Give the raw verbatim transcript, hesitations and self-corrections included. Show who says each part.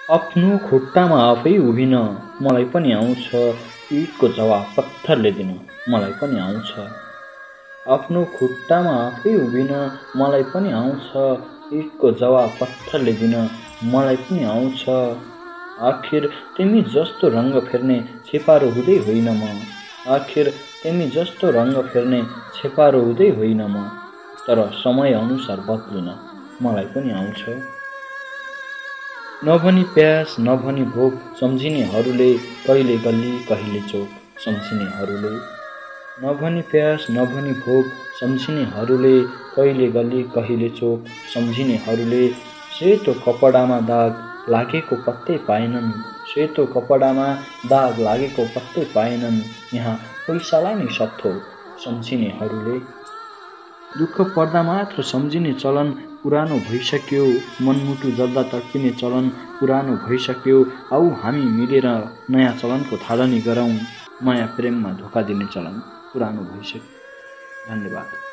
Speaker 1: आफ्नो खुट्टामा आफै उभिन मलाई पनि आउँछ इँटको जवाफ पत्थरले दिन मलाई पनि आउँछ। आफ्नो खुट्टामा आफै उभिन मलाई पनि आउँछ इँटको जवाफ पत्थरले दिन मलाई पनि आउँछ। आखिर तिमी जस्तो रङ्ग फेर्ने छेपारो हुँदै होइन म आखिर तिमी जस्तो रङ्ग फेर्ने छेपारो हुँदै होइन म तर समय अनुसार बदलिन मलाई पनि आउँछ। नभनी प्यास नभनी भोक सम्झिनेहरूले कहिले गल्ली कहिले चोक सम्झिनेहरूले नभनी प्यास नभनी भोक सम्झिनेहरूले कहिले गल्ली कहिले चोक सम्झिनेहरूले सेतो कपडामा दाग लागेको पत्तै पाएनन् सेतो कपडामा दाग लागेको पत्तै पाएनन् यहाँ पैसालाई नै सत्थो सम्झिनेहरूले। दुःख पर्दा मात्र सम्झिने चलन पुरानो भइसक्यो मनमुटु जल्दा तड्पिने चलन पुरानो भइसक्यो। आऊ हामी मिलेर नयाँ चलनको थालनी गरौँ माया प्रेममा धोका दिने चलन पुरानो भइसक्यो। धन्यवाद।